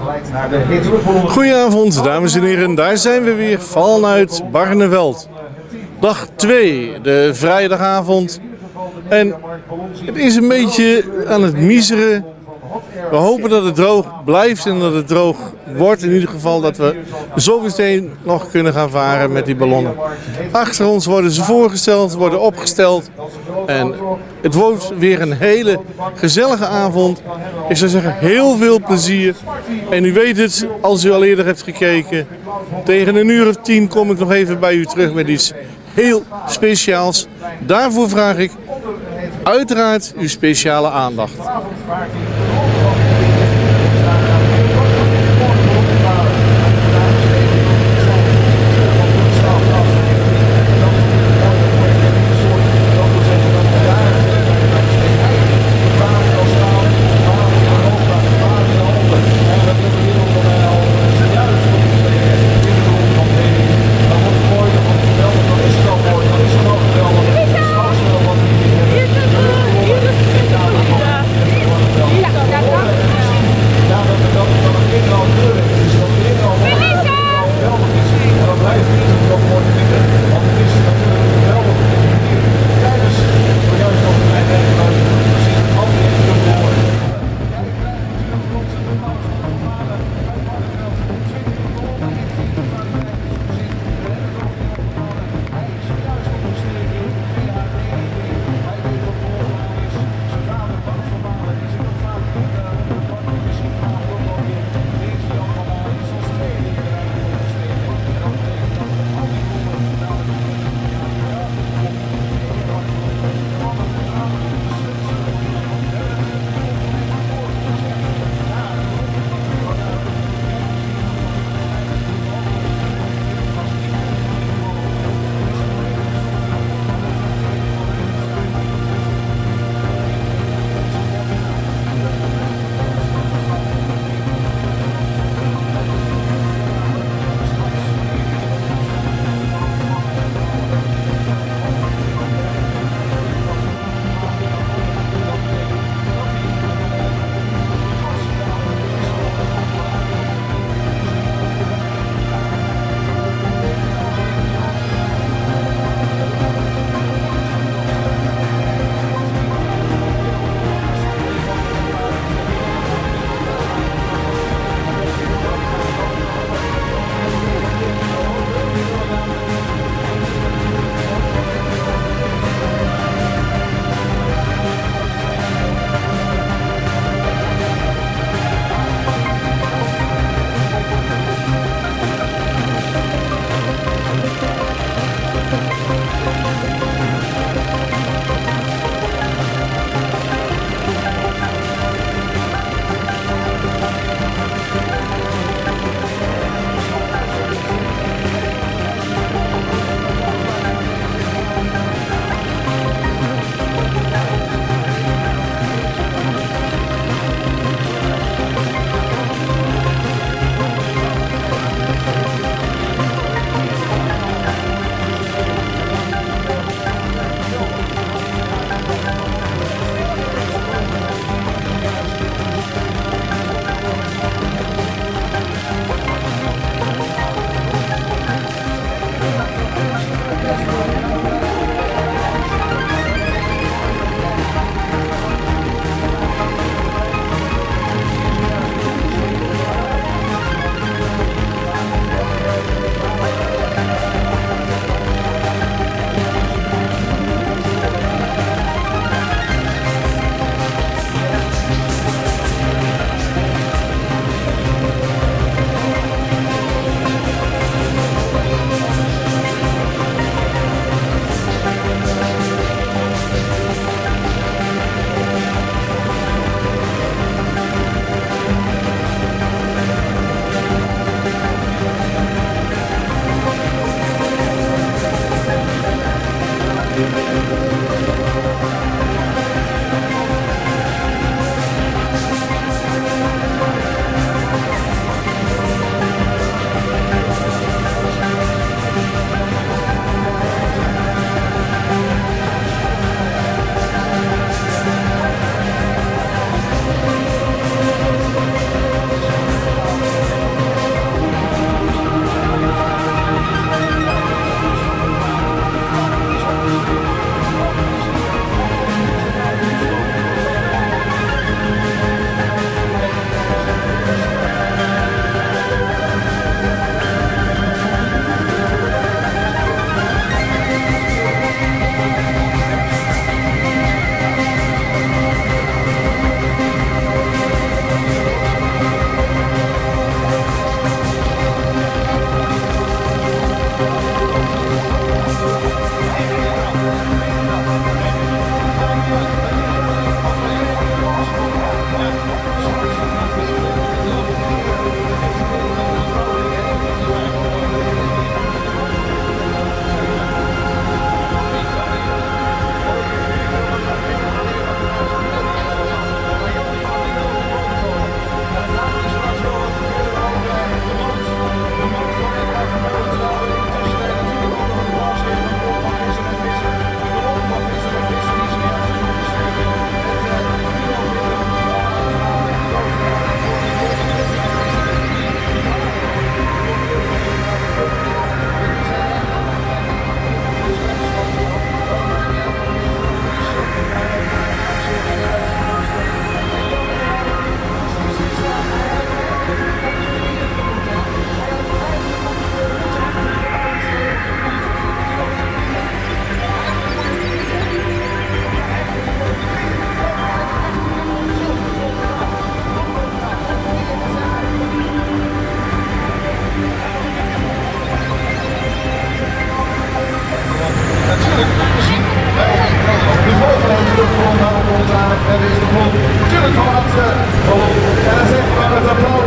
Goedenavond, dames en heren. Daar zijn we weer, vanuit Barneveld. Dag 2, de vrijdagavond. En het is een beetje aan het miseren. We hopen dat het droog blijft en dat het droog wordt. In ieder geval dat we zo meteen nog kunnen gaan varen met die ballonnen. Achter ons worden ze voorgesteld, worden opgesteld. En het wordt weer een hele gezellige avond. Ik zou zeggen, heel veel plezier. En u weet het, als u al eerder hebt gekeken. Tegen 10:00 kom ik nog even bij u terug met iets heel speciaals. Daarvoor vraag ik uiteraard uw speciale aandacht.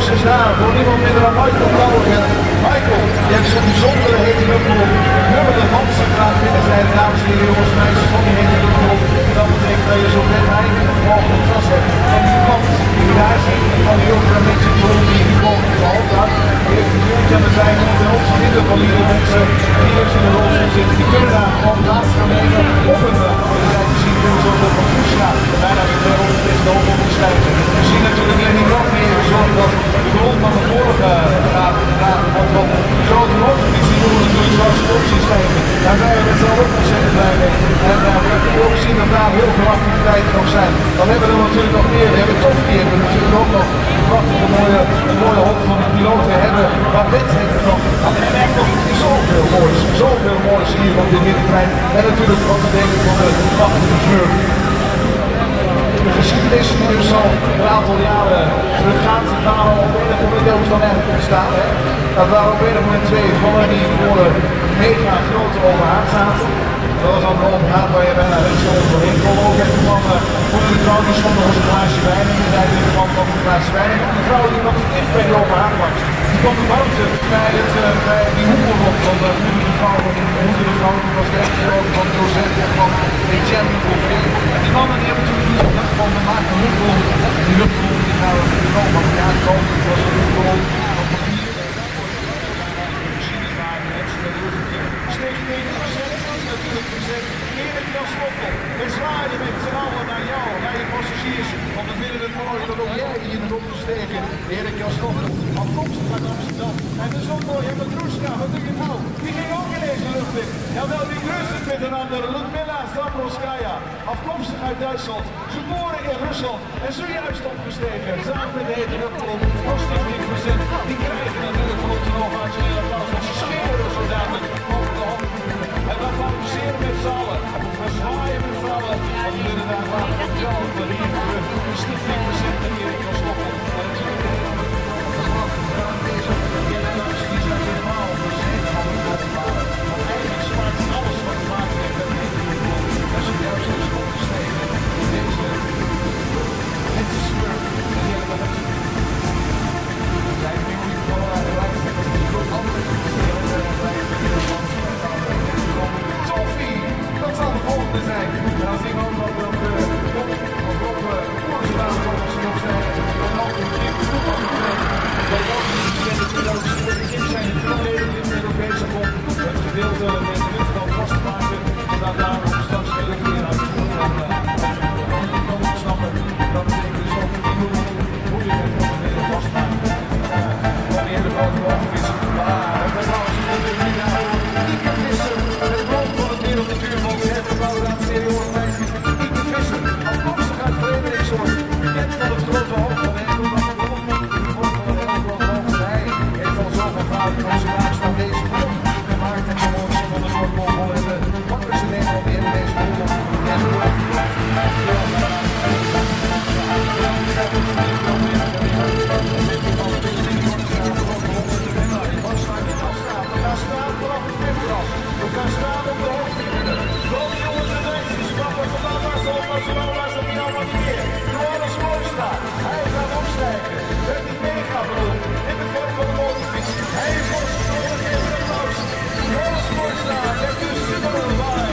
is daar voor niemand minder dan Michael Brouwer. Michael, je hebt zo'n bijzondere hete luchtballon. Nummer de Hansen graag binnen zijn, dames en heren, jongens en meisjes van die hete luchtballon. Dat betekent dat je zo net eindelijk een mogelijk glas hebt. En die klant die daar zit, van die ultra mensen die die volgende gehaald had, die heeft gevoeld en we zijn onder ons midden van die mensen die eerst in de rolstoel zitten. Die kunnen daar gewoon plaats gaan nemen op een organisatie zien kunnen zoals dat van Fuchsia bijna weer 200 is lopen op te stijgen. We zien natuurlijk in die nog meer gezorgd dat de grond van de vorige graden wordt wat grote motorfietsen doen natuurlijk zoals de opties stijgen. Daar zijn we met z'n allen ook ontzettend blij mee. En we hebben ook gezien dat daar heel veel activiteiten nog zijn. Dan hebben we er natuurlijk nog meer. We hebben toch die hebben natuurlijk ook nog een prachtige mooie hond van de piloot. We hebben waar Wit heeft er nog. En echt nog zoveel moois hier op de middenterrein. En natuurlijk ook te denken van de prachtige Smurf. De geschiedenis die dus al een aantal jaren teruggaat, waren op enig moment ook dan eigenlijk ontstaan. Dat waren op enig moment twee vallen die voor een mega grote overhaard zaten. Dat was dan een overhaard waar je bijna rechtsonder doorheen kon. Ook even van de vrouw die stond nog eens een glaasje wijn en die zei tegen de man nog een glaasje wijn. En de vrouw die nog dicht bij die overhaard was. Die kwam de buiten bij die hoepel op, want de vrouw was de echtgenote van Josette en van Etienne Bouvier. En die mannen die hebben natuurlijk niet gedacht van we maken een luchtballon. Die luchtballon die gaan we gewoon van elkaar komen. Het was een luchtballon van papier. Steeds 90% natuurlijk gezegd. Erik Jan Stoffel, we zwaaien met z'n allen naar jou, naar je passagiers. Want we vinden het mooi dat ook jij hier bent opgestegen. Erik Jan Stoffel, afkomstig uit Amsterdam. En de zon mooi, en Petrushka, wat doe je nou? Die ging ook in deze lucht in. Jawel, die kruist met een ander. Ludmila Zabrovskaya, afkomstig uit Duitsland. Geboren in Rusland en zojuist opgestegen. Samen met de hete luchtballon, kost 10%. Die krijgen natuurlijk van ons een ovationeel applaus. Want ze scheren zo dadelijk over de hand. En we applaudisseren met z'n allen. We zwaaien met z'n allen. Want we willen daar graag op jou. We hier terug. De stichting verzet met Erik Jan Stoffel. En natuurlijk de graag deze. Die zijn helemaal verzekerd van de openbare. Want eigenlijk spaart alles wat te maken heeft met de luchtballon. En zojuist is opgestegen in deze hete Smurf. Die helemaal zijn nu niet gewoon aan de lijst. En dat is ook altijd Toffie, dat zal de volgende zijn. En dan zien we ook nog dat Rob Oerselaar nog zijn. En dan de Kim dat ook niet bekende piloten voor de Kim zijn de piloten in de Europese bond. Het gedeelte met de luchtballon vast te maken. Zodat daar straks geen lucht meer uit de kan ontsnappen. Dat betekent dus ook die hoe je het proberen vast te maken. Wanneer de boot boven is. Maar dat is alles natuurlijk niet aan. Ieke Visser, het blond van het Wereldnatuurbond, het gebouwd aan de serieus meisjes. Ieke Visser, afkomstig uit Frederikshorst, bekend van het grote hoofd van de Engelman van de Hij heeft al zoveel vrouwen in onze laagste van deze grond gemaakt en gewoon van de Noordpool en de makkelijkste Nederland in deze grond. We gaan staan op de hoogte. Kom jongens en meisjes, stappen vandaag maar zo, maar zo lang was het niet allemaal niet meer. Johannes Moorstra, hij gaat opstijgen. Met die megabroek in de vorm van de motorfiets. Hij is opgestegen, geef een applaus. Johannes Moorstra, met de super bij.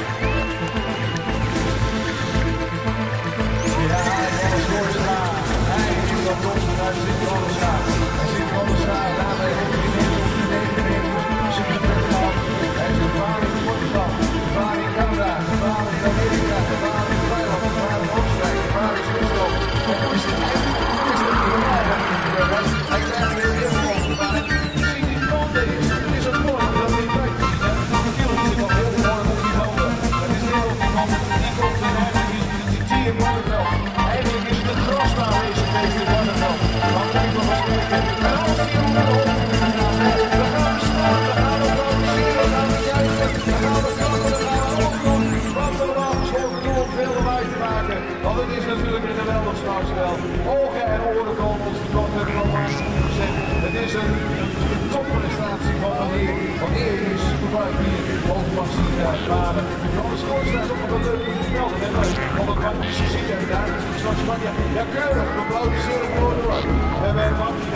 Ja, Johannes Moorstra, hij is op de hoogte, hij zit Moorstra. Hij zit Moorstra, daarbij heeft hij niet op de nederigheid. Hij is gevaar in Portugal, gevaar in Canada, gevaar in Amerika, gevaar in Thailand, gevaar in Oostenrijk, gevaar in Zwitserland. En hoe is het normaal? Hij krijgt weer heel veel gevaar. Zie die banden is. Het is een mooi dat we in praktisch zien. De film zit al heel mooi op die banden. Het is heel veel banden. Die komt en eigenlijk is het die T in Barneveld. Eigenlijk is het een crossbar race een beetje in Barneveld. Want kijk nog eens kijken. En als die hoe de hoogte gaan, dan gaan we staan, dan gaan we applaudisseren, dan gaan we juichen, dan gaan we klappen, dan gaan we opdoen. Wat er normaal gesproken doen om veel lawaai te maken. Want het is natuurlijk een geweldig schouwspel. Ogen en oren komen ons te komen met normaal gezegd. Het is een topprestatie van wanneer je is gebruikt hier hoogplassie banen. Johannes Moorstra is ook nog een leuke vermelden. Want het wat je ziet en daar is straks van ja keurig, we applaudisseren voor de We hebben wat gedaan.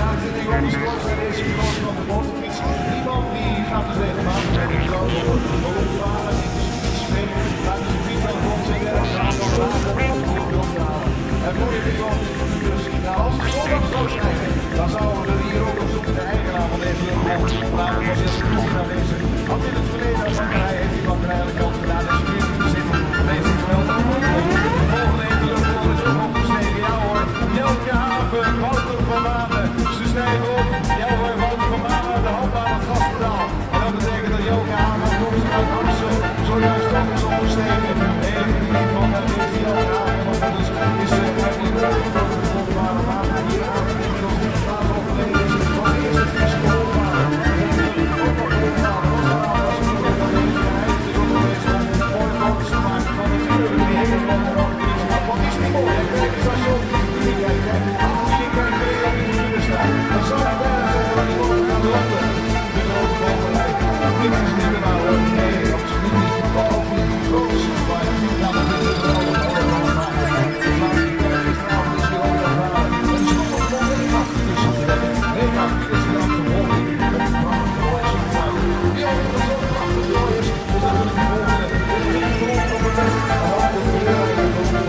vooral de sport bij deze gekozen van de motorfiets. Iemand die gaat dus regelmatig bij de grote ballonvaren in de sprint. Laat de fiets aan de grond zingen en gaan van de wagen om de grond te halen. Het mooie is wel, dus als het zondag zou zijn, dan zouden we hier ook op zoek de eigenaar van deze grond. Laten we eens een proef naar deze. Want in het verleden als bakkerij heeft die bakkerij aan de kant gedaan en stuurt te zitten. Deze geweldig. Volgende even de volgende is nog opgestegen. Ja hoor, Jelke Haven, Wouter van Manen. Ze stijgen op. Ja hoor, Wouter van Manen, de hand aan het gaspedaal. En dat betekent dat Jelke Haven afkomstig uit Amstel zojuist ook is opgestegen. Even niet van deze Jelke Haven, want dat is eigenlijk de grondbare maanden hier aan de inmiddels in de plaats overleden is. Van de eerste vies geholpen. Ook nog helemaal was er al als we niet van deze geheid is ook geweest om mooie foto's te maken van de tuur die helemaal wat is die mooi? Kijk eens als je op die tuur kijkt. Als je kijkt weer op die tuur staat, dan zou ik bijna zeggen dat die motor gaan landen. De grote bovenlijn. Dit is niet meer nou hoor. Nee, absoluut niet. Wat ook niet die grote superbike. Nou, dat is het allemaal maken. Maar die kijk gisteravond is weer ook aan halen. En er stond nog wel regenachtig tussen te leggen. Regenachtig is er dan gewonnen. Met een prachtige mooie superbike. Die overigens ook prachtig mooi is. Dus dat wil ik die volgende. Dit is de grond op het bed. En dan komt de weer in de grond.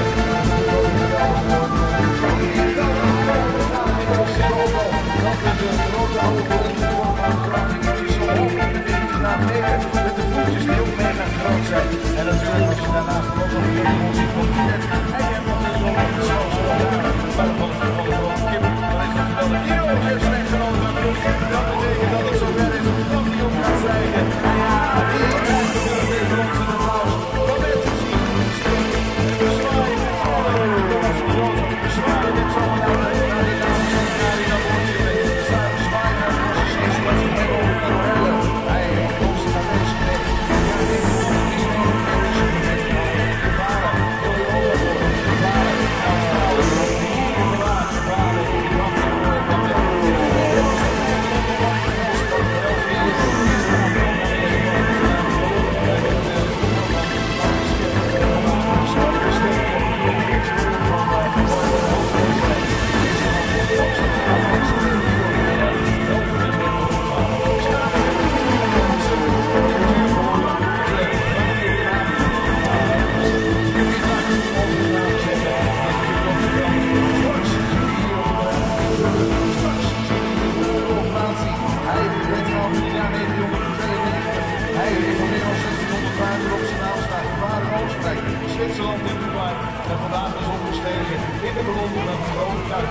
Met de voetjes die ook mega groot zijn. En natuurlijk als je daarna gewoon nog een keer ziet van de net. En je hebt nog een zon op de zoals maar dan valt het gewoon een kip. Dan is het geweldig. Die oogjes slecht genomen van de dat betekent dat het zover is dat die op gaat stijgen. En ja, die krijgt natuurlijk weer voor ons een applaus. Wat net te zien. De zwaaien met z'n allen. De zwaaien met z'n allen. Naar die dames en naar die dat rondje mee. De zwaaien naar de posities. Dat ze net over kunnen hellen. Hij komt ze naar deze plek. Ja, dit is een Zwitserland in Dubai en vandaag is opgestegen in de ballon met een grote kuip.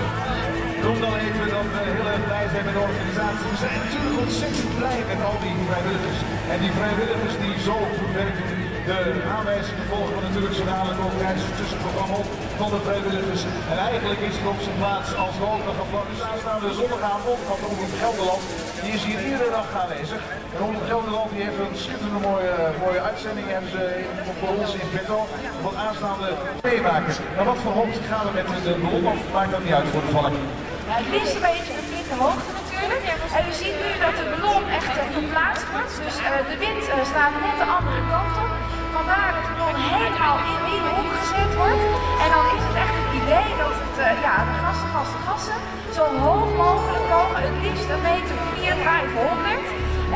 Noem dan even dat we heel erg blij zijn met de organisatie. We zijn natuurlijk ontzettend blij met al die vrijwilligers. En die vrijwilligers die zo goed werken. De aanwijzingen volgen we natuurlijk zo dadelijk ook tijdens het tussenprogramma op van de vrijwilligers. En eigenlijk is het op zijn plaats als we ook nog een dus aanstaande zondagavond van de Omroep Gelderland. Die is hier iedere dag aanwezig. En Omroep Gelderland die heeft een schitterende mooie uitzending hebben ze voor ons in petto. Voor aanstaande meemakers. Maar wat voor hoogte gaan we met de ballon of maakt dat niet uit voor de valk? Ja, het liefst een beetje een flinke hoogte natuurlijk. En u ziet nu dat de ballon echt verplaatst wordt. Dus de wind staat net de andere kant op. Vandaar dat de ballon helemaal in die hoek gezet wordt. En dan is het echt het idee dat het, de gassen zo hoog mogelijk komen. Het liefst een meter 400-500.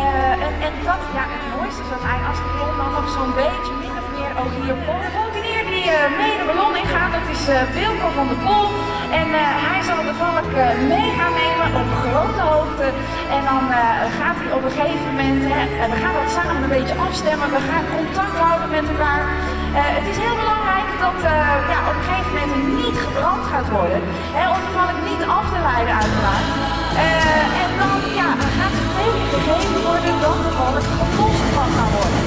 En dat, ja, het mooiste is uiteindelijk als de ballon dan nog zo'n beetje min of meer ook hier komt. De volgende die mee de ballon ingaat, dat is Wilco van der Pol. En hij zal de valk mee gaan nemen op grote hoogte. En dan gaat hij op een gegeven moment, we gaan dat samen een beetje afstemmen. We gaan contact houden met elkaar. Het is heel belangrijk dat op een gegeven moment niet gebrand gaat worden. Om de valk niet af te leiden uiteraard. En dan gaat het teken gegeven worden dat de valk gelost kan gaan worden.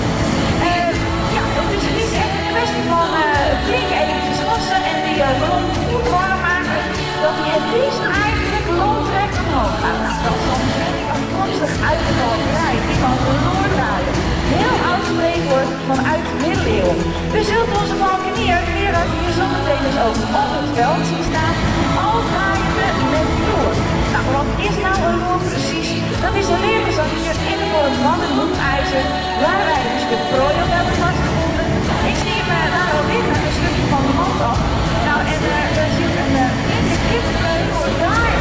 Dus het is echt een kwestie van flink eventjes gassen en die ballon goed warm maken. Dat hij het liefst eigenlijk loodrecht omhoog gaat. Nou, dat is dan misschien afkomstig uit de valkerij. Die kan doordraaien. Heel oud spreekwoord vanuit de middeleeuwen. U zult onze valkenier Gerard hier zometeen dus ook op het veld zien staan. Al draaiende met door. Nou, wat is nou een roer precies? Dat is een leren hier in de vorm van een hoekijzer. Waar wij dus de prooi op hebben vastgevonden. Ik zie hem daar al liggen, een stukje van de hand af. Nou, en er zit een flinke kippenvleugel daar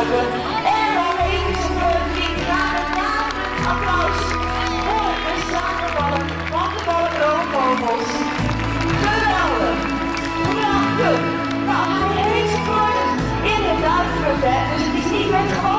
hebben. En dan even die graag een applaus voor de samenvallen van de Ballenvogels. Geweldig! Prachtig! Nou, hij heeft geworden inderdaad terug, hè. Dus het is niet met gewoon